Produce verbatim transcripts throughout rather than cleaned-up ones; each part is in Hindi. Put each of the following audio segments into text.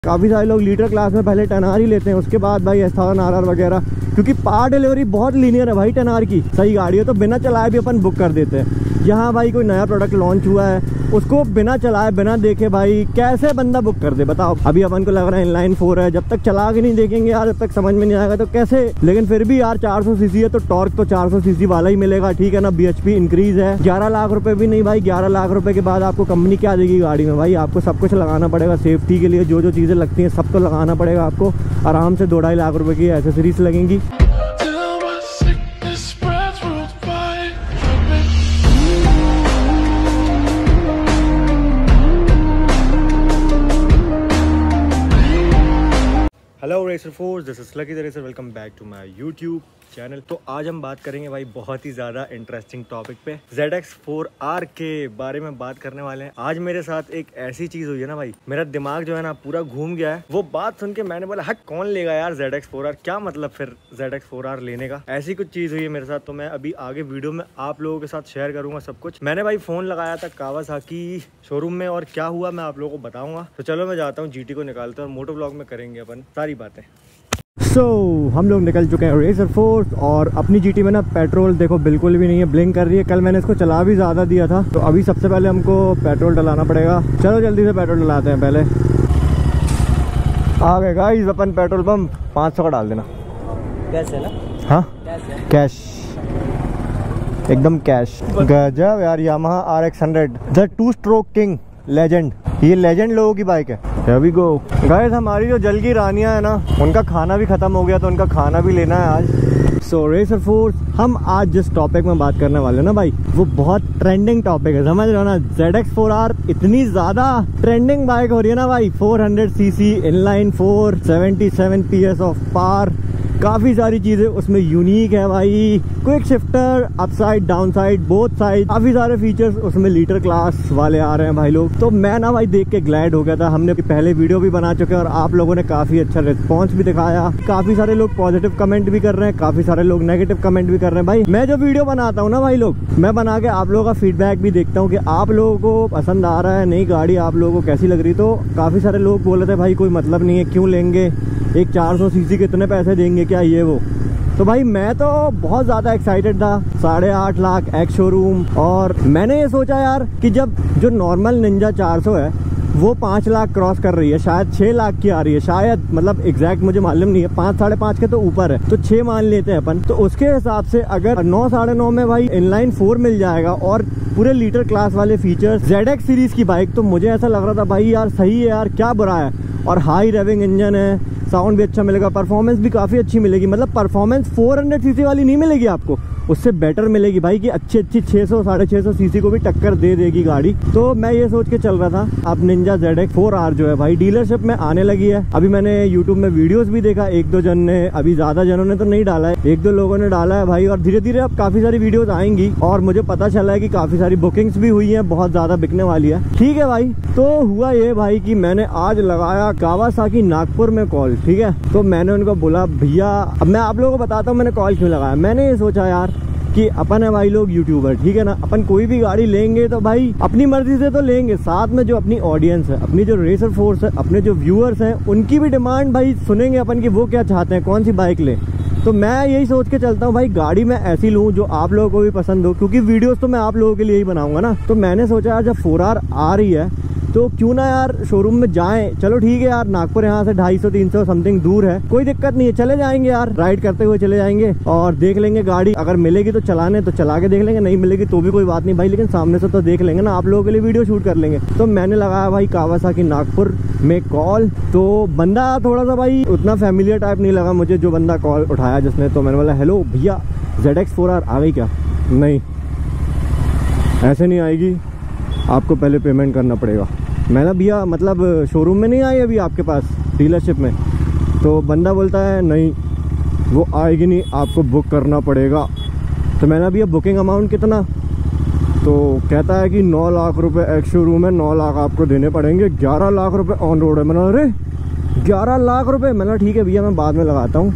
काफ़ी सारे लोग लीटर क्लास में पहले टेन आर ही लेते हैं, उसके बाद भाई एस थाउजेंड आर आर वगैरह, क्योंकि पावर डिलीवरी बहुत लीनियर है भाई टेन आर की। सही गाड़ी है तो बिना चलाए भी अपन बुक कर देते हैं। यहाँ भाई कोई नया प्रोडक्ट लॉन्च हुआ है, उसको बिना चलाए बिना देखे भाई कैसे बंदा बुक कर दे बताओ। अभी अपन को लग रहा है इनलाइन फोर है, जब तक चला के नहीं देखेंगे यार, जब तक समझ में नहीं आएगा तो कैसे। लेकिन फिर भी यार चार सौ सीसी है तो टॉर्क तो चार सौ सीसी वाला ही मिलेगा, ठीक है ना। बी एच पी इंक्रीज है, ग्यारह लाख रुपए भी नहीं भाई, ग्यारह लाख रुपए के बाद आपको कंपनी क्या देगी गाड़ी में भाई? आपको सब कुछ लगाना पड़ेगा सेफ्टी के लिए, जो जो चीज़ें लगती हैं सब तो लगाना पड़ेगा आपको। आराम से दो ढाई लाख रुपए की एसेसरीज लगेंगी। Hello racer force, this is Lucky the racer, welcome back to my YouTube channel. तो आज हम बात करेंगे भाई बहुत ही ज़्यादा इंटरेस्टिंग टॉपिक पे, ज़ेड एक्स फोर आर के बारे में बात करने वाले हैं। आज मेरे साथ एक ऐसी चीज़ हुई है ना भाई, मेरा दिमाग जो है ना पूरा घूम गया है। वो बात सुन के मैंने बोला हट कौन लेगा यार ज़ेड एक्स फोर आर, क्या मतलब फिर ज़ेड एक्स फोर आर लेने का। ऐसी कुछ चीज़ हुई है मेरे साथ, तो मैं अभी आगे वीडियो में आप लोगों के साथ शेयर करूँगा सब कुछ। मैंने भाई फ़ोन लगाया था कावासाकी शोरूम में और क्या हुआ मैं आप लोगों को बताऊँगा। तो चलो मैं जाता हूँ, जी टी को निकालता हूँ, मोटो ब्लॉग में करेंगे अपन सारी बातें। सो so, हम लोग निकल चुके हैं रेसर फोर्स और अपनी जीटी में ना पेट्रोल देखो बिल्कुल भी नहीं है, ब्लिंक कर रही है। कल मैंने इसको चला भी ज़्यादा दिया था, तो अभी सबसे पहले हमको पेट्रोल डलाना पड़ेगा। चलो जल्दी से पेट्रोल डलाते हैं। पहले आ गए गाइस अपन पेट्रोल पंप, पाँच सौ का डाल देना। कैश है ना? हाँ कैश, एकदम कैश। गजब यार, Yamaha R X hundred the two stroke king legend, ये लेजेंड लोगों की बाइक है। Here we go। गाइस हमारी जो जल की रानियां है ना, उनका खाना भी खत्म हो गया, तो उनका खाना भी लेना है आज। सो रेसर फोर्स, हम आज जिस टॉपिक में बात करने वाले हैं ना भाई, वो बहुत ट्रेंडिंग टॉपिक है, समझ रहे हो ना। ज़ेड एक्स फोर आर इतनी ज्यादा ट्रेंडिंग बाइक हो रही है ना भाई, four hundred C C inline four, seventy seven P S of power, काफी सारी चीजें उसमें यूनिक है भाई। Quick shifter, upside downside both side, काफी सारे फीचर्स उसमें लीटर क्लास वाले आ रहे हैं भाई लोग। तो मैं ना भाई देख के ग्लैड हो गया था। हमने पहले वीडियो भी बना चुके हैं और आप लोगों ने काफी अच्छा रिस्पॉन्स भी दिखाया। काफी सारे लोग पॉजिटिव कमेंट भी कर रहे हैं, काफी सारे लोग नेगेटिव कमेंट भी कर रहे हैं। भाई मैं जो वीडियो बनाता हूँ ना भाई लोग, मैं बना के आप लोगों का फीडबैक भी देखता हूँ कि आप लोगों को पसंद आ रहा है, नई गाड़ी आप लोगों को कैसी लग रही। तो काफी सारे लोग बोल रहे थे भाई कोई मतलब नहीं है, क्यों लेंगे, एक चार सौ सीसी कितने पैसे देंगे क्या ये वो। तो भाई मैं तो बहुत ज़्यादा एक्साइटेड था, साढ़े आठ लाख एक्स शोरूम। और मैंने ये सोचा यार कि जब जो नॉर्मल निंजा चार सौ है वो पाँच लाख क्रॉस कर रही है, शायद छः लाख की आ रही है, शायद मतलब एग्जैक्ट मुझे मालूम नहीं है, पाँच साढ़े पाँच के तो ऊपर है, तो छः मान लेते हैं अपन। तो उसके हिसाब से अगर नौ साढ़े नौ में भाई इनलाइन फोर मिल जाएगा और पूरे लीटर क्लास वाले फीचर्स, ज़ेड एक्स सीरीज की बाइक, तो मुझे ऐसा लग रहा था भाई यार सही है यार, क्या बुरा है। और हाई रेविंग इंजन है, साउंड भी अच्छा मिलेगा, परफॉर्मेंस भी काफ़ी अच्छी मिलेगी। मतलब परफॉर्मेंस फोर हंड्रेड सीसी वाली नहीं मिलेगी आपको, उससे बेटर मिलेगी भाई कि अच्छी अच्छी छह सौ साढ़े छह सौ सीसी को भी टक्कर दे देगी गाड़ी। तो मैं ये सोच के चल रहा था। अब Ninja Z X four R जो है भाई डीलरशिप में आने लगी है। अभी मैंने यूट्यूब में वीडियोस भी देखा, एक दो जन ने, अभी ज़्यादा जनों ने तो नहीं डाला है, एक दो लोगों ने डाला है भाई। और धीरे धीरे अब काफ़ी सारी वीडियोस आएंगी और मुझे पता चला है कि काफ़ी सारी बुकिंग्स भी हुई हैं, बहुत ज़्यादा बिकने वाली है। ठीक है भाई, तो हुआ ये भाई कि मैंने आज लगाया कावासाकी नागपुर में कॉल, ठीक है। तो मैंने उनको बोला भैया, अब मैं आप लोगों को बताता हूँ मैंने कॉल क्यों लगाया। मैंने ये सोचा यार कि अपन है भाई लोग यूट्यूबर, ठीक है ना, अपन कोई भी गाड़ी लेंगे तो भाई अपनी मर्जी से तो लेंगे, साथ में जो अपनी ऑडियंस है, अपनी जो रेसर फोर्स है, अपने जो व्यूअर्स हैं, उनकी भी डिमांड भाई सुनेंगे अपन कि वो क्या चाहते हैं, कौन सी बाइक लें। तो मैं यही सोच के चलता हूँ भाई गाड़ी मैं ऐसी लूँ जो आप लोगों को भी पसंद हो, क्योंकि वीडियोस तो मैं आप लोगों के लिए ही बनाऊंगा ना। तो मैंने सोचा यार जब फोर आर आ रही है तो क्यों ना यार शोरूम में जाएं। चलो ठीक है यार, नागपुर यहाँ से ढाई सौ तीन सौ समथिंग दूर है, कोई दिक्कत नहीं है, चले जाएंगे यार, राइड करते हुए चले जाएंगे और देख लेंगे गाड़ी। अगर मिलेगी तो चलाने तो चला के देख लेंगे, नहीं मिलेगी तो भी कोई बात नहीं भाई, लेकिन सामने से तो देख लेंगे ना, आप लोगों के लिए वीडियो शूट कर लेंगे। तो मैंने लगाया भाई कावासाकी नागपुर में कॉल। तो बंदा थोड़ा सा भाई उतना फैमिलियर टाइप नहीं लगा मुझे, जो बंदा कॉल उठाया जिसने। तो मैंने बोला हेलो भैया ज़ेड एक्स फोर आर आ गई क्या? नहीं ऐसे नहीं आएगी, आपको पहले पेमेंट करना पड़ेगा। मैंने भैया मतलब शोरूम में नहीं आई अभी आपके पास डीलरशिप में? तो बंदा बोलता है नहीं वो आएगी नहीं, आपको बुक करना पड़ेगा। तो मैंने भैया बुकिंग अमाउंट कितना? तो कहता है कि नौ लाख रुपए एक्स शोरूम है, नौ लाख आपको देने पड़ेंगे, ग्यारह लाख रुपए ऑन रोड है। मैंने अरे ग्यारह लाख रुपए? मैंने ठीक है भैया मैं बाद में लगाता हूँ।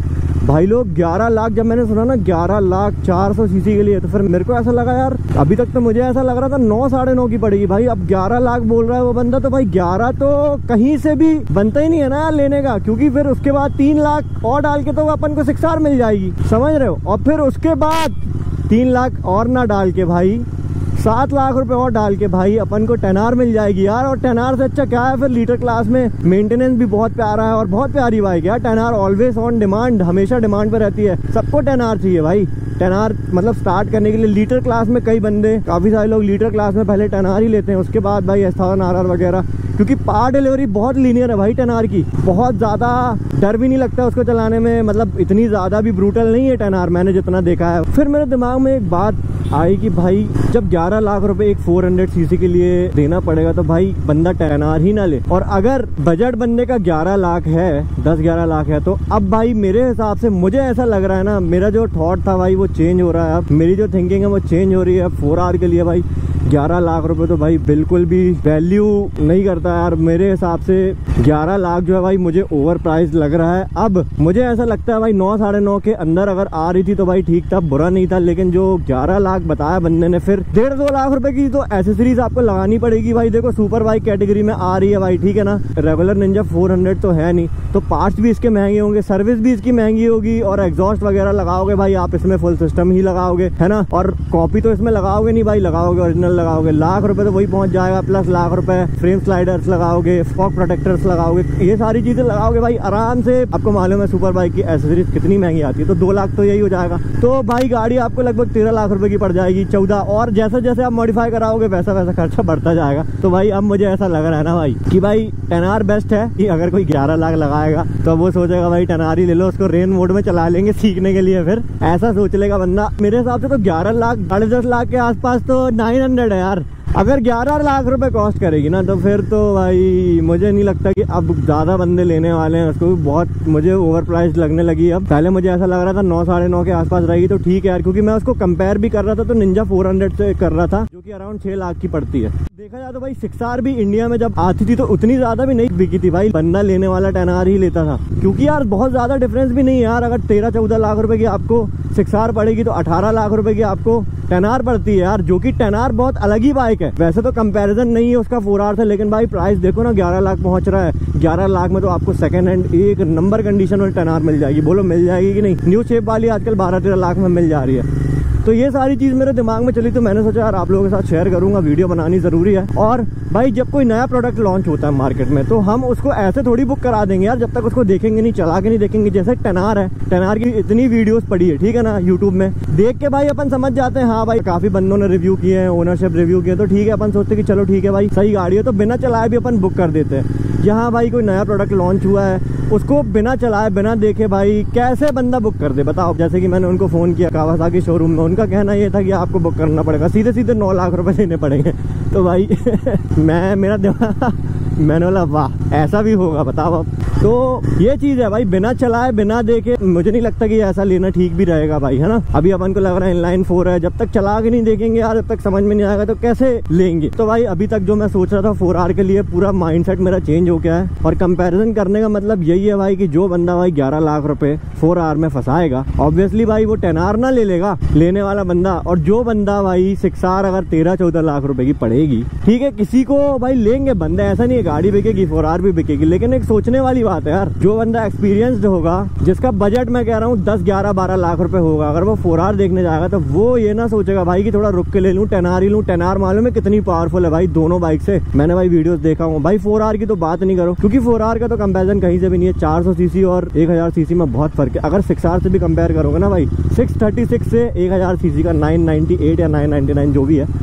भाई लोग ग्यारह लाख, जब मैंने सुना ना ग्यारह लाख चार सौ सीसी के लिए, तो फिर मेरे को ऐसा लगा यार, अभी तक तो मुझे ऐसा लग रहा था नौ साढ़े नौ की पड़ेगी भाई, अब ग्यारह लाख बोल रहा है वो बंदा, तो भाई ग्यारह तो कहीं से भी बनता ही नहीं है ना यार लेने का, क्योंकि फिर उसके बाद तीन लाख और डाल के तो अपन को सिक्स आर मिल जाएगी, समझ रहे हो, और फिर उसके बाद तीन लाख और ना डाल के भाई सात लाख रुपए और डाल के भाई अपन को टेन आर मिल जाएगी यार। और टेन आर से अच्छा क्या है, फिर लीटर क्लास में मेंटेनेंस भी बहुत प्यारा है और बहुत प्यारी बाइक है यार। Ten R always on demand, हमेशा डिमांड पे रहती है, सबको टेन आर चाहिए भाई। टेन आर मतलब स्टार्ट करने के लिए लीटर क्लास में कई बंदे, काफी सारे लोग लीटर क्लास में पहले टेन आर ही लेते हैं, उसके बाद भाई एस थाउजेंड आर आर वगैरह, क्योंकि पावर डिलीवरी बहुत लीनियर है भाई टेन आर की, बहुत ज्यादा डर भी नहीं लगता उसको चलाने में, मतलब इतनी ज्यादा भी ब्रूटल नहीं है टेन आर, मैंने जितना देखा है। फिर मेरे दिमाग में एक बात आई कि भाई जब ग्यारह लाख रुपए एक फोर हंड्रेड सीसी के लिए देना पड़ेगा तो भाई बंदा टेन आर ही ना ले, और अगर बजट बंदे का ग्यारह लाख है, दस ग्यारह लाख है, तो अब भाई मेरे हिसाब से मुझे ऐसा लग रहा है ना, मेरा जो थॉट था भाई वो चेंज हो रहा है, अब मेरी जो थिंकिंग है वो चेंज हो रही है। फोर आर के लिए भाई ग्यारह लाख रुपए तो भाई बिल्कुल भी वैल्यू नहीं करता यार, मेरे हिसाब से ग्यारह लाख जो है भाई मुझे ओवर प्राइस लग रहा है। अब मुझे ऐसा लगता है भाई नौ साढ़े नौ के अंदर अगर आ रही थी तो भाई ठीक था, बुरा नहीं था, लेकिन जो ग्यारह लाख बताया बंदे ने, फिर डेढ़ दो लाख रुपए की तो एसेसरीज आपको लगानी पड़ेगी भाई। देखो सुपर बाइक कैटेगरी में आ रही है भाई, ठीक है ना, रेगुलर निंजा फोर हंड्रेड तो है नहीं, तो पार्ट्स भी इसके महंगे होंगे, सर्विस भी इसकी महंगी होगी, और एग्जॉस्ट वगैरह लगाओगे भाई आप इसमें फुल सिस्टम ही लगाओगे, है ना, और कॉपी तो इसमें लगाओगे नहीं भाई, लगाओगे ओरिजिनल लगाओगे, लाख रुपए तो वही पहुंच जाएगा, प्लस लाख रुपए फ्रेम स्लाइडर्स लगाओगे, फॉग प्रोटेक्टर्स लगाओगे, ये सारी चीजें लगाओगे भाई आराम से। आपको मालूम है सुपर बाइक की एसेसरीज कितनी महंगी आती है, तो दो लाख तो यही हो जाएगा, तो भाई गाड़ी आपको लगभग तेरह लाख रुपए की पड़ जाएगी, चौदह, और जैसे जैसे आप मॉडिफाई कराओगे वैसा वैसा खर्चा बढ़ता जाएगा। तो भाई अब मुझे ऐसा लग रहा है ना भाई कि भाई टेन आर बेस्ट है, कि अगर कोई ग्यारह लाख लगाएगा तो वो सोचेगा भाई टेन आर ही ले लो, उसको रेन मोड में चला लेंगे सीखने के लिए, फिर ऐसा सोच लेगा बंदा। मेरे हिसाब से तो ग्यारह लाख साढ़े दस लाख के आसपास तो नाइन हंड्रेड है यार, अगर ग्यारह लाख रुपए कॉस्ट करेगी ना, तो फिर तो भाई मुझे नहीं लगता कि अब ज्यादा बंदे लेने वाले हैं उसको, बहुत मुझे ओवर प्राइस लगने लगी। अब पहले मुझे ऐसा लग रहा था नौ साढ़े नौ के आसपास रहेगी तो ठीक है यार, क्योंकि मैं उसको कंपेयर भी कर रहा था तो निंजा फोर हंड्रेड से कर रहा था, जो कि अराउंड छह लाख की पड़ती है। देखा जाए तो भाई सिक्स आर भी इंडिया में जब आती थी तो उतनी ज्यादा भी नहीं बिकी थी भाई, बंदा लेने वाला टेन आर ही लेता था, क्योंकि यार बहुत ज्यादा डिफरेंस भी नहीं है यार। अगर तेरह चौदह लाख रुपए की आपको सिक्स आर पड़ेगी तो अठारह लाख रुपए की आपको टेन आर पड़ती है यार, जो कि टेन आर बहुत अलग ही बाइक है, वैसे तो कंपैरिजन नहीं है उसका फोर आर से, लेकिन भाई प्राइस देखो ना ग्यारह लाख पहुंच रहा है। ग्यारह लाख में तो आपको सेकंड हैंड एक नंबर कंडीशन में टेन आर मिल जाएगी, बोलो मिल जाएगी कि नहीं। न्यू शेप वाली आजकल बारह तेरह लाख में मिल जा रही है। तो ये सारी चीज मेरे दिमाग में चली, तो मैंने सोचा यार आप लोगों के साथ शेयर करूंगा, वीडियो बनानी जरूरी है। और भाई जब कोई नया प्रोडक्ट लॉन्च होता है मार्केट में तो हम उसको ऐसे थोड़ी बुक करा देंगे यार, जब तक उसको देखेंगे नहीं, चला के नहीं देखेंगे। जैसे टेन आर है, टेन आर की इतनी वीडियोस पड़ी है, ठीक है ना, यूट्यूब में देख के भाई अपन समझ जाते हैं, हाँ भाई काफी बंदों ने रिव्यू किए हैं, ओनरशिप रिव्यू किए, तो ठीक है अपन सोचते हैं कि चलो ठीक है भाई सही गाड़ी है, तो बिना चलाए भी अपन बुक कर देते हैं। यहाँ भाई कोई नया प्रोडक्ट लॉन्च हुआ है, उसको बिना चलाए बिना देखे भाई कैसे बंदा बुक कर दे बताओ। जैसे कि मैंने उनको फोन किया कावासाकी शोरूम में, उनका कहना ये था कि आपको बुक करना पड़ेगा, सीधे सीधे नौ लाख रुपए देने पड़ेंगे। तो भाई मैं मेरा दिमाग मैंने बोला वाह ऐसा भी होगा बताओ अब। तो ये चीज है भाई, बिना चलाए बिना देखे मुझे नहीं लगता कि ऐसा लेना ठीक भी रहेगा भाई, है ना। अभी अपन को लग रहा है इनलाइन फोर है, जब तक चला के नहीं देखेंगे यार, जब तक समझ में नहीं आएगा तो कैसे लेंगे। तो भाई अभी तक जो मैं सोच रहा था फोर आर के लिए, पूरा माइंडसेट मेरा चेंज हो गया है। और कंपैरिजन करने का मतलब यही है भाई कि जो बंदा भाई ग्यारह लाख रुपए फोर आर में फंसाएगा, ऑब्वियसली भाई वो टेन आर ना ले लेगा लेने वाला बंदा, और जो बंदा भाई सिक्स आर अगर तेरह चौदह लाख रुपए की पड़ेगी, ठीक है, किसी को भाई लेंगे बंदे, ऐसा नहीं है गाड़ी बिकेगी फोर आर भी बिकेगी, लेकिन एक सोचने वाली बात है यार, जो बंदा एक्सपीरियंस्ड होगा, जिसका बजट मैं कह रहा हूँ दस ग्यारह बारह लाख रुपए होगा, अगर वो फोर आर देखने जाएगा तो वो ये ना सोचेगा भाई कि थोड़ा रुक के ले लूं, टेन आर ही लूं। टेन आर मालूम है कितनी पावरफुल है भाई दोनों बाइक से, मैंने भाई वीडियोस देखा हूँ भाई। फोर आर की तो बात नहीं करो, क्योंकि फोर आर का तो कंपैरिजन कहीं से भी नहीं है। चार सौ सीसी और एक हजार सीसी में बहुत फर्क है। अगर सिक्स आर से भी कंपेयर करोगे ना भाई, सिक्स थर्टी सिक्स से एक हजार सीसी का नाइन नाइनटी एट या नाइन नाइनटी नाइन जो भी है,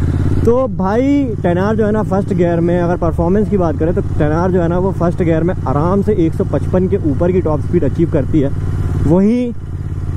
तो भाई टेन आर जो है ना फर्स्ट गियर में, अगर परफॉर्मेंस की बात करें तो टेन आर जो है ना वो फर्स्ट गियर में आराम से एक सौ पचपन के ऊपर की टॉप स्पीड अचीव करती है। वहीं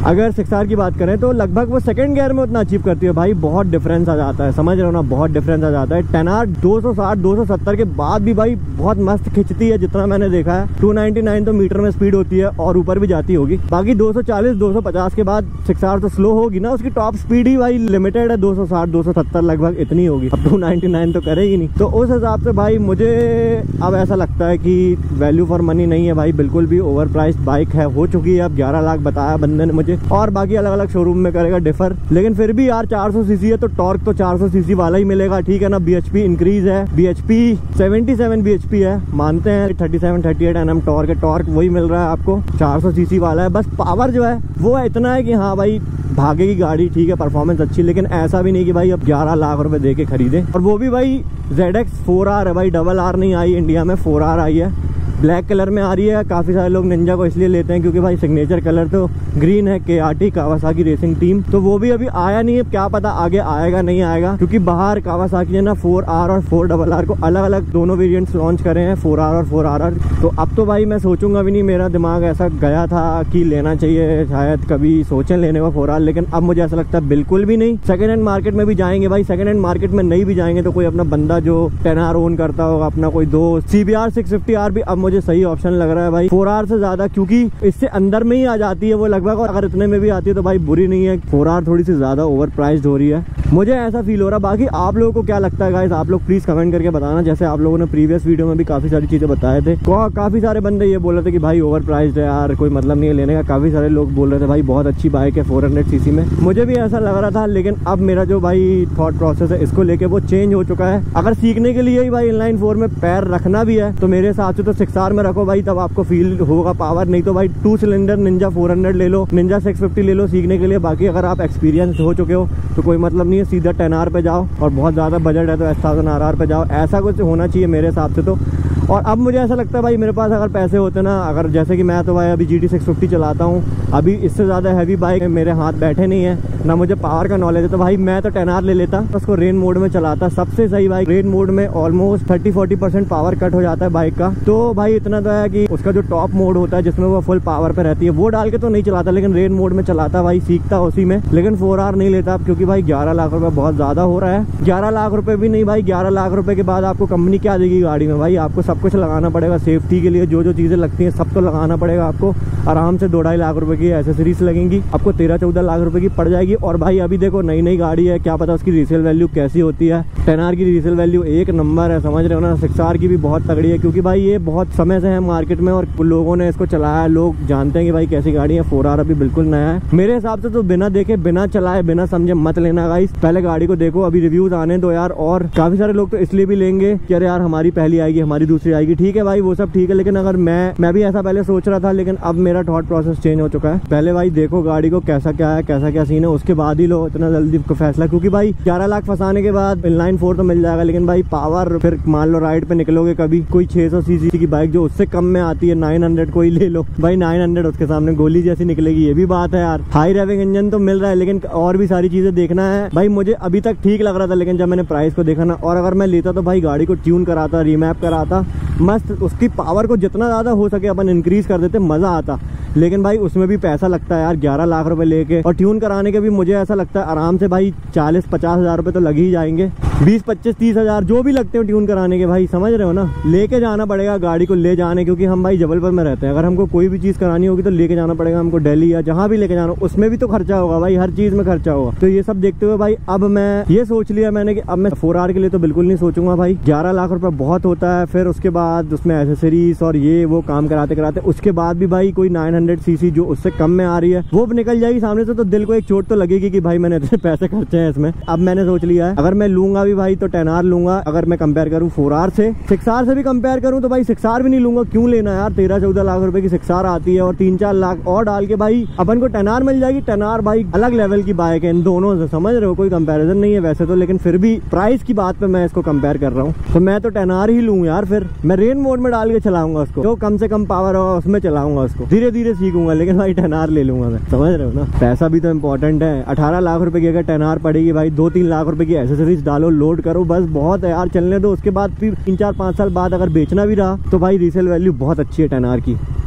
अगर सिक्स आर की बात करें तो लगभग वो सेकंड गियर में उतना अचीव करती है भाई, बहुत डिफरेंस आ जाता है, समझ रहे हो ना, बहुत डिफरेंस आ जाता है। टेन आर दो सौ साठ दो सौ सत्तर के बाद भी भाई बहुत मस्त खिंचती है, जितना मैंने देखा है। टू नाइंटी नाइन तो मीटर में स्पीड होती है और ऊपर भी जाती होगी, बाकी दो सौ चालीस दो सौ पचास के बाद सिक्स आर तो स्लो होगी ना, उसकी टॉप स्पीड ही भाई लिमिटेड है, दो सौ साठ दो सौ सत्तर लगभग इतनी होगी, अब टू नाइंटी नाइन तो करेगी नहीं। तो उस हिसाब से भाई मुझे अब ऐसा लगता है कि वैल्यू फॉर मनी नहीं है भाई, बिल्कुल भी ओवर प्राइस्ड बाइक है, हो चुकी है। अब ग्यारह लाख बताया बंदे ने मुझे, और बाकी अलग अलग शोरूम में करेगा डिफर, लेकिन फिर भी यार चार सौ सीसी है तो टॉर्क तो चार सौ सीसी वाला ही मिलेगा, ठीक है ना। बीएचपी इंक्रीज है, बीएचपी सतहत्तर बीएचपी है, मानते हैं सैंतीस अड़तीस एनएम टॉर्क है, टॉर्क वही मिल रहा है आपको, चार सौ सीसी वाला है। बस पावर जो है वो है इतना है कि हाँ भाई भागेगी गाड़ी, ठीक है, परफॉर्मेंस अच्छी, लेकिन ऐसा भी नहीं कि भाई अब ग्यारह लाख रुपए दे के खरीदे। और वो भी भाई जेड एक्स फोर आर है भाई, डबल आर नहीं आई इंडिया में, फोर आर आई है, ब्लैक कलर में आ रही है। काफ़ी सारे लोग निंजा को इसलिए लेते हैं क्योंकि भाई सिग्नेचर कलर तो ग्रीन है, K R T Kawasaki racing team, तो वो भी अभी आया नहीं है, क्या पता आगे आएगा नहीं आएगा, क्योंकि बाहर कावासाकी ने ना फोर आर और फोर डबल आर को अलग अलग दोनों वेरिएंट्स लॉन्च करे हैं, फोर आर और फोर आर आर। तो अब तो भाई मैं सोचूंगा भी नहीं, मेरा दिमाग ऐसा गया था कि लेना चाहिए, शायद कभी सोचें लेने का फोर आर, लेकिन अब मुझे ऐसा लगता है बिल्कुल भी नहीं। सेकंड हैंड मार्केट में भी जाएंगे भाई, सेकंड हैंड मार्केट में नहीं भी जाएंगे तो कोई अपना बंदा जो टेन आर ओन करता होगा, अपना कोई दोस्त, C B R six fifty R भी अब मुझे सही ऑप्शन लग रहा है भाई, फोर आर से ज्यादा, क्योंकि इससे अंदर में ही आ जाती है वो लगभग, और अगर इतने में भी आती है तो भाई बुरी नहीं है। फोर आर थोड़ी सी ज्यादा ओवर प्राइस्ड हो रही है, मुझे ऐसा फील हो रहा है। बाकी आप लोगों को क्या लगता है गाइस, आप लोग प्लीज कमेंट करके बताना। जैसे आप लोगों ने प्रीवियस वीडियो में भी काफी सारी चीजें बताए थे, काफी सारे बंदे ये बोल रहे थे कि भाई ओवर प्राइस्ड है यार, कोई मतलब नहीं है लेने का, काफी सारे लोग बोल रहे थे भाई बहुत अच्छी बाइक है फोर हंड्रेड सीसी में, मुझे भी ऐसा लग रहा था, लेकिन अब मेरा जो भाई थॉट प्रोसेस है इसको लेके वो चेंज हो चुका है। अगर सीखने के लिए ही भाई इनलाइन फोर में पैर रखना भी है तो मेरे हिसाब से तो सिक्स आर में रखो भाई, तब आपको फील होगा पावर, नहीं तो भाई two cylinder Ninja four hundred ले लो, निंजा सिक्स फिफ्टी ले लो सीखने के लिए। बाकी अगर आप एक्सपीरियंस हो चुके हो तो कोई मतलब नहीं है, सीधा टेन आर पे जाओ, और बहुत ज़्यादा बजट है तो एस थाउजेंड आर आर पे जाओ, ऐसा कुछ होना चाहिए मेरे हिसाब से तो। और अब मुझे ऐसा लगता है भाई मेरे पास अगर पैसे होते ना, अगर जैसे कि मैं तो भाई अभी जी टी सिक्स फिफ्टी चलाता हूँ, अभी इससे ज़्यादा हैवी बाइक मेरे हाथ बैठे नहीं है, ना मुझे पावर का नॉलेज है, तो भाई मैं तो टेन आर ले लेता, उसको रेन मोड में चलाता, सबसे सही बाइक। रेन मोड में almost thirty forty percent power cut हो जाता है बाइक का, तो भाई इतना तो है कि उसका जो टॉप मोड होता है जिसमें वो फुल पावर पे रहती है, वो डाल के तो नहीं चलाता, लेकिन रेन मोड में चलाता भाई, सीखता उसी में। लेकिन फोर आर नहीं लेता क्योंकि भाई ग्यारह लाख रुपए बहुत ज्यादा हो रहा है। ग्यारह लाख रुपए भी नहीं भाई, ग्यारह लाख रुपए के बाद आपको कंपनी क्या देगी गाड़ी में भाई, आपको सब कुछ लगाना पड़ेगा, सेफ्टी के लिए जो जो चीजें लगती हैं सब तो लगाना पड़ेगा आपको। आराम से दो ढाई लाख रुपए की एसेसरीज लगेंगी, आपको तेरह चौदह लाख रुपए की पड़ जाएगी। और भाई अभी देखो नई नई गाड़ी है, क्या पता उसकी रीसेल वैल्यू कैसी होती है। टेन आर की रीसेल वैल्यू एक नंबर है, समझ रहे हो ना। सिक्स आर की भी बहुत तगड़ी है, क्योंकि भाई ये बहुत समय से है मार्केट में और लोगों ने इसको चलाया है, लोग जानते हैं कि भाई कैसी गाड़ी है। फोर आर अभी बिल्कुल नया है मेरे हिसाब से, तो बिना देखे बिना चलाए बिना समझे मत लेना गाइस, पहले गाड़ी को देखो, अभी रिव्यूज आने दो यार। और काफी सारे लोग तो इसलिए भी लेंगे कि अरे यार हमारी पहली आएगी, हमारी दूसरी आएगी, ठीक है भाई वो सब ठीक है, लेकिन अगर मैं मैं भी ऐसा पहले सोच रहा था, लेकिन अब मेरा थॉट प्रोसेस चेंज हो चुका है। पहले भाई देखो गाड़ी को कैसा क्या है, कैसा क्या सीन है, उसके बाद ही लो इतना जल्दी फैसला, क्योंकि भाई ग्यारह लाख फंसाने के बाद इनलाइन फोर तो मिल जाएगा, लेकिन भाई पावर फिर मान लो राइड पे निकलोगे कभी, कोई छह सौ सीसी की बाइक जो उससे कम में आती है नाइन हंड्रेड कोई ले लो भाई, नाइन हंड्रेड उसके सामने गोली जैसी निकलेगी, ये भी बात है यार। हाई रेविंग इंजन तो मिल रहा है, लेकिन और भी सारी चीजें देखना है भाई। मुझे अभी तक ठीक लग रहा था, लेकिन जब मैंने प्राइस को देखा ना, और अगर मैं लेता तो भाई गाड़ी को ट्यून कराता, रीमैप कराता, मस्त उसकी पावर को जितना ज्यादा हो सके अपन इंक्रीज कर देते, मजा आता। लेकिन भाई उसमें भी पैसा लगता है यार, ग्यारह लाख रुपए लेके, और ट्यून कराने के भी मुझे ऐसा लगता है आराम से भाई चालीस पचास हजार रुपए तो लग ही जाएंगे, बीस पच्चीस तीस हजार जो भी लगते हो ट्यून कराने के भाई, समझ रहे हो ना। लेके जाना पड़ेगा गाड़ी को, ले जाने, क्योंकि हम भाई जबलपुर में रहते हैं, अगर हमको कोई भी चीज करानी होगी तो लेके जाना पड़ेगा हमको दिल्ली या जहाँ भी लेके जाना, उसमें भी तो खर्चा होगा भाई, हर चीज में खर्चा होगा। तो ये सब देखते हुए भाई अब मैं ये सोच लिया मैंने कि अब मैं फोर आर के लिए तो बिल्कुल नहीं सोचूंगा भाई, ग्यारह लाख रुपए बहुत होता है। फिर उसके बाद उसमें एसेसरीज और ये वो काम कराते कराते उसके बाद भी भाई कोई नाइन हंड्रेड सीसी जो उससे कम में आ रही है वो निकल जाएगी सामने से, तो दिल को एक चोट तो लगेगी कि भाई मैंने इतने पैसे खर्चे हैं इसमें। अब मैंने सोच लिया है अगर मैं लूंगा भी भाई तो टेन आर लूंगा। अगर मैं कंपेयर करूं फोर आर से, सिक्स आर से भी कंपेयर करूं तो भाई सिक्स आर भी नहीं लूंगा, क्यों लेना यार, तेरह चौदह लाख रुपए की सिक्स आर आती है और तीन चार लाख और डाल के भाई अपन को टेन आर मिल जाएगी। टेन आर भाई अलग लेवल की बाइक है इन दोनों से, समझ रहे हो, कोई कंपेरिजन नहीं है वैसे तो, लेकिन फिर भी प्राइस की बात पे मैं इसको कंपेयर कर रहा हूँ, तो मैं तो टेन आर ही लूँ यार। फिर मैं रेन मोड में डाल के चलाऊंगा उसको, जो कम से कम पावर होगा उसमें चलाऊंगा उसको, धीरे धीरे सीखूंगा, लेकिन भाई टेन आर ले लूंगा मैं, समझ रहे हो ना। पैसा भी तो इम्पोर्टेंट है, अठारह लाख रुपए की अगर टेन आर पड़ेगी भाई, दो तीन लाख रुपए की एसेसरीज डालो, लोड करो, बस बहुत है यार, चलने दो। उसके बाद फिर तीन चार पाँच साल बाद अगर बेचना भी रहा तो भाई रीसेल वैल्यू बहुत अच्छी है टेन आर की।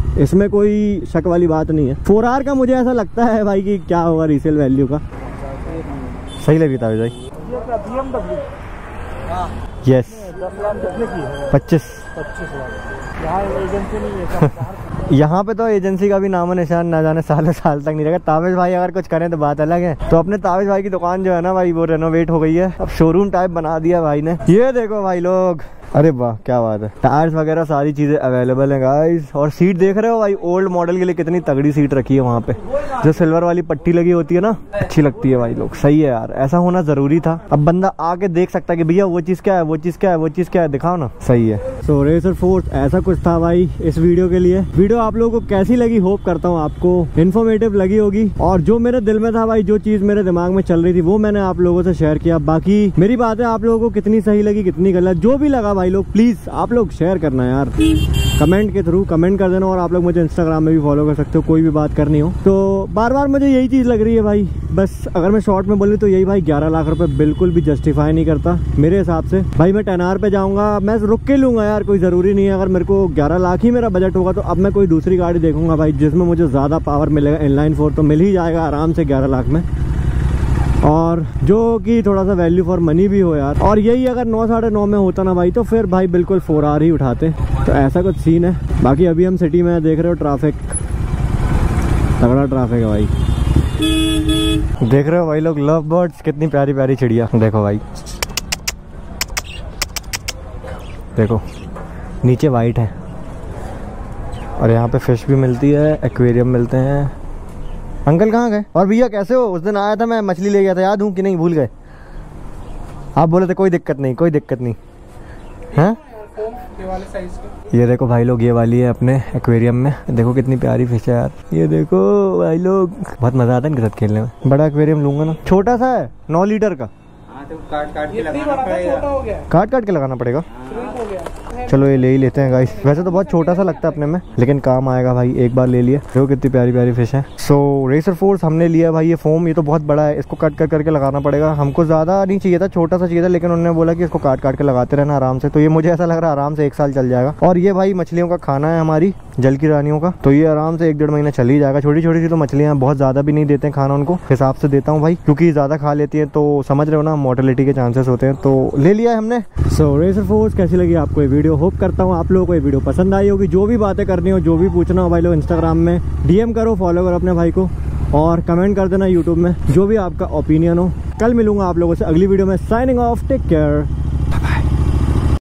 इसमें कोई शक वाली बात नहीं है। फोर आर का मुझे ऐसा लगता है भाई कि क्या होगा रीसेल वैल्यू का। सही लगी था भाई। यस पच्चीस यहाँ पे तो एजेंसी का भी नामो निशान ना जाने सालों साल तक नहीं रहेगा। ताबिश भाई अगर कुछ करें तो बात अलग है। तो अपने ताबिश भाई की दुकान जो है ना भाई वो रेनोवेट हो गई है, अब शोरूम टाइप बना दिया भाई ने। ये देखो भाई लोग, अरे वाह क्या बात है। टायर्स वगैरह सारी चीजें अवेलेबल हैं गाइस। और सीट देख रहे हो भाई, ओल्ड मॉडल के लिए कितनी तगड़ी सीट रखी है वहाँ पे। जो सिल्वर वाली पट्टी लगी होती है ना, अच्छी लगती है भाई लोग। सही है यार, ऐसा होना जरूरी था। अब बंदा आके देख सकता है कि भैया वो चीज क्या है, वो चीज क्या है, वो चीज क्या है, दिखाओ ना। सही है। सो रेसर फोर्स ऐसा कुछ था भाई इस वीडियो के लिए। वीडियो आप लोगों को कैसी लगी होप करता हूँ आपको इन्फॉर्मेटिव लगी होगी। और जो मेरे दिल में था भाई, जो चीज मेरे दिमाग में चल रही थी वो मैंने आप लोगों से शेयर किया। बाकी मेरी बात है आप लोगों को कितनी सही लगी कितनी गलत, जो भी लगा भाई लोग प्लीज आप लोग शेयर करना यार, कमेंट के थ्रू कमेंट कर देना। और आप लोग मुझे इंस्टाग्राम में भी फॉलो कर सकते हो, कोई भी बात करनी हो तो। बार बार मुझे यही चीज़ लग रही है भाई, बस अगर मैं शॉर्ट में बोलूँ तो यही भाई, ग्यारह लाख रुपए बिल्कुल भी जस्टिफाई नहीं करता मेरे हिसाब से। भाई मैं टेन आर पे जाऊंगा, मैं रुक के लूंगा यार, कोई ज़रूरी नहीं है। अगर मेरे को ग्यारह लाख ही मेरा बजट होगा तो अब मैं कोई दूसरी गाड़ी देखूंगा भाई जिसमें मुझे ज़्यादा पावर मिलेगा। इनलाइन फोर तो मिल ही जाएगा आराम से ग्यारह लाख में, और जो कि थोड़ा सा वैल्यू फॉर मनी भी हो यार। और यही अगर नौ साढ़े नौ में होता ना भाई तो फिर भाई बिल्कुल फोर आर ही उठाते। तो ऐसा कुछ सीन है। बाकी अभी हम सिटी में देख रहे हो, ट्रैफिक तगड़ा ट्रैफिक है भाई। देख रहे हो भाई लोग लव बर्ड्स, कितनी प्यारी प्यारी चिड़िया। देखो भाई, देखो नीचे वाइट है और यहाँ पे फिश भी मिलती है, एक्वेरियम मिलते हैं। अंकल कहाँ गए? और भैया कैसे हो? उस दिन आया था मैं, मछली ले गया था, याद हूँ कि नहीं? भूल गए? आप बोले थे कोई दिक्कत नहीं, कोई दिक्कत नहीं है। ये वाले साइज के, ये देखो भाई लोग, ये वाली है अपने एक्वेरियम में। देखो कितनी प्यारी फिश है यार, ये देखो भाई लोग। बहुत मजा आता है इनके साथ खेलने में। बड़ा एक्वेरियम लूंगा ना, छोटा सा है नौ लीटर का। तो काट काट के लगाना पड़ेगा, काट काट के लगाना पड़ेगा। चलो ये ले ही लेते हैं गाइस। वैसे तो बहुत छोटा सा लगता है अपने में, लेकिन काम आएगा भाई। एक बार ले लिए। देखो कितनी प्यारी प्यारी फिश है। सो रेसर फोर्स हमने लिया भाई। ये फोम ये तो बहुत बड़ा है, इसको कट कर करके लगाना पड़ेगा। हमको ज्यादा नहीं चाहिए था, छोटा सा चाहिए था, लेकिन उन्होंने बोला कि इसको काट काट के लगाते रहना आराम से। तो ये मुझे ऐसा लग रहा है आराम से एक साल चल जाएगा। और ये भाई मछलियों का खाना है हमारी, जल की रानियों का, तो ये आराम से एक डेढ़ महीना चल ही जाएगा। छोटी छोटी सी तो मछलियाँ, बहुत ज्यादा भी नहीं देते हैं खाना उनको, हिसाब से देता हूँ भाई, क्योंकि ज्यादा खा लेती है तो समझ रहे हो ना, मोर्टेलिटी के चांसेस होते हैं। तो ले लिया है हमने। सो रेसर फोर्स कैसी लगी आपको ये वीडियो? होप करता हूँ आप लोगों को ये वीडियो पसंद आई होगी। जो भी बातें करनी हो, जो भी पूछना हो भाई लोग, इंस्टाग्राम में डीएम करो, फॉलो करो अपने भाई को, और कमेंट कर देना यूट्यूब में, जो भी आपका ओपिनियन हो। कल मिलूंगा आप लोगों से अगली वीडियो में। Signing off, take care.